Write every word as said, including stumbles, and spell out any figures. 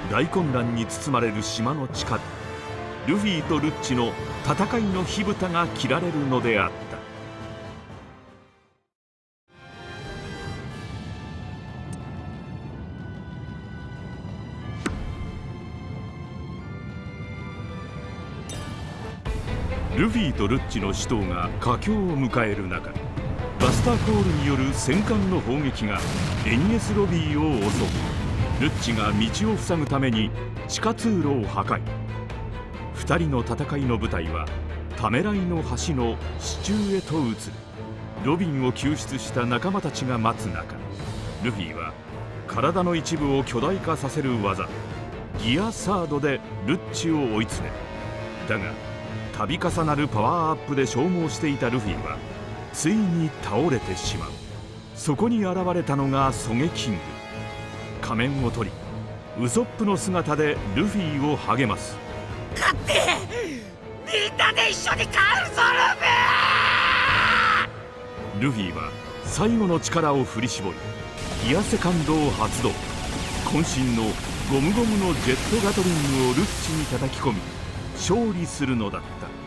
大混乱に包まれる島の地下でルフィとルッチの戦いの火蓋が切られるのであった。ルフィとルッチの死闘が佳境を迎える中、バスターコールによる戦艦の砲撃がエニエスロビーを襲う。ルッチが道を塞ぐために地下通路を破壊。二人の戦いの舞台はためらいの橋の支柱へと移る。ロビンを救出した仲間たちが待つ中、ルフィは体の一部を巨大化させる技ギアサードでルッチを追い詰める。だが度重なるパワーアップで消耗していたルフィはついに倒れてしまう。そこに現れたのがソゲキング。仮面を取りウソップの姿でルフィを励ます。 勝ってみんなで一緒に帰るぞルフィ。 ルフィは最後の力を振り絞りギアセカンドを発動。渾身のゴムゴムのジェットガトリングをルッチに叩き込み勝利するのだった。